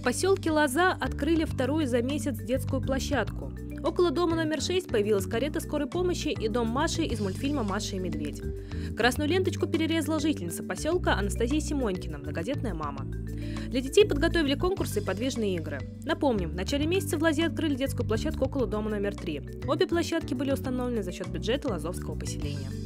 поселке Лоза открыли вторую за месяц детскую площадку. Около дома номер 6 появилась карета скорой помощи и дом Маши из мультфильма «Маша и медведь». Красную ленточку перерезала жительница поселка Анастасия Симонькина, многодетная мама. Для детей подготовили конкурсы и подвижные игры. Напомним, в начале месяца в Лозе открыли детскую площадку около дома номер 3. Обе площадки были установлены за счет бюджета лозовского поселения.